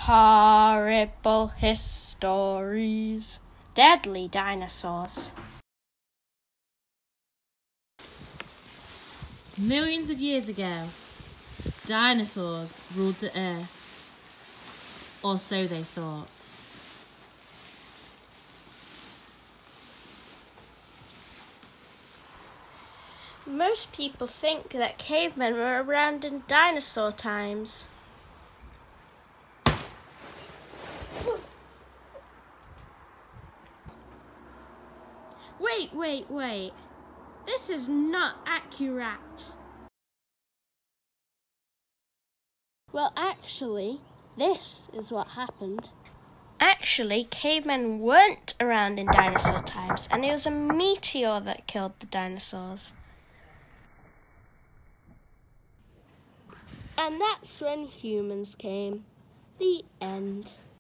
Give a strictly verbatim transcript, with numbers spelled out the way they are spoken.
Horrible histories. Deadly dinosaurs. Millions of years ago, dinosaurs ruled the earth. Or so they thought. Most people think that cavemen were around in dinosaur times. Wait, wait, wait. This is not accurate. Well, actually, this is what happened. Actually, cavemen weren't around in dinosaur times, and it was a meteor that killed the dinosaurs. And that's when humans came. The end.